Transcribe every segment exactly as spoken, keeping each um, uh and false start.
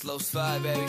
Slow slide, baby.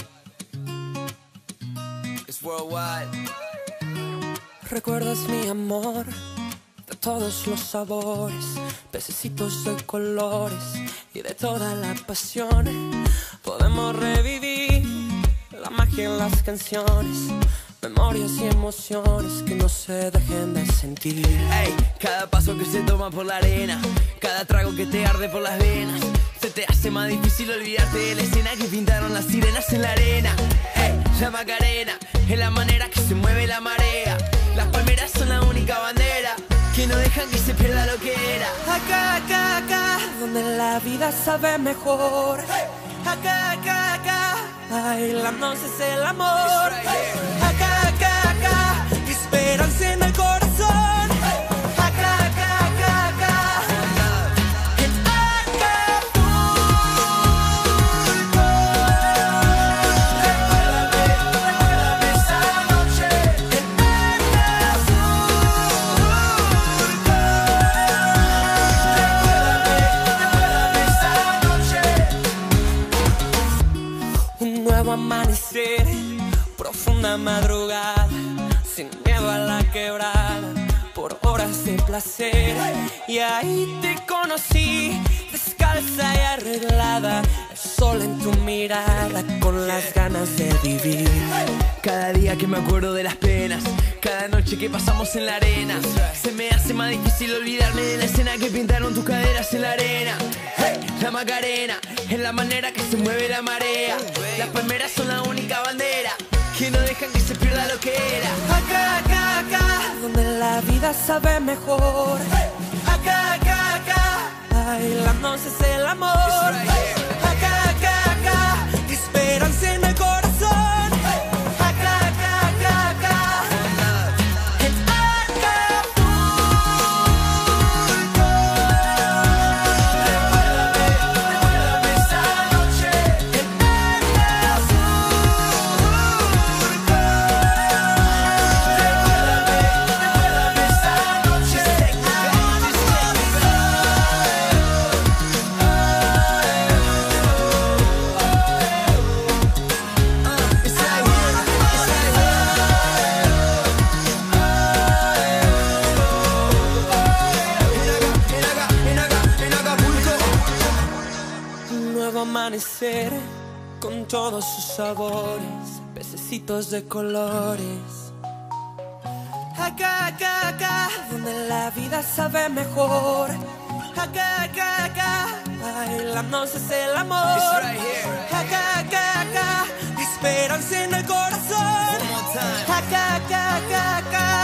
It's worldwide. Recuerdas mi amor de todos los sabores, pececitos de colores y de toda la pasión. Podemos revivir la magia en las canciones, memorias y emociones que no se dejen de sentir. Ey, cada paso que se toma por la arena, cada trago que te arde por las venas, se te hace más difícil olvidarte de la escena que pintaron las sirenas en la arena. Ey, la Macarena es la manera que se mueve la marea. Las palmeras son la única bandera que no dejan que se pierda lo que era. Acá, acá, acá, donde la vida sabe mejor. Acá, acá, acá, bailando es el amor. Acá, acá, acá, esperanza en el corazón. Acá, acá, acá, acá, en Acapulco. Recuérdame, recuérdame esa noche en un nuevo amanecer, profunda madrugada, sin miedo a la quebrada, por horas de placer. Y ahí te conocí, descalza y arreglada, el sol en tu mirada, con las ganas de vivir. Cada día que me acuerdo de las penas, cada noche que pasamos en la arena, se me hace más difícil olvidarme de la escena que pintaron tus caderas en la arena. Hey, la Macarena es la manera que se mueve la marea. Las palmeras son la única bandera que no dejan que se pierda lo que era. Acá, acá, acá, donde la vida sabe mejor. Acá, acá, acá, bailando es el amor. Acá, acá, acá, esperanza en el corazón. Acá, acá, acá, acá, en Acapulco. Recuérdame, recuérdame esa noche en amanecer con todos sus sabores, pececitos de colores. Acá, acá, acá, donde la vida sabe mejor. Acá, acá, acá, bailando es el amor. Acá, acá, acá, esperanza en el corazón. Acá, acá, acá, acá.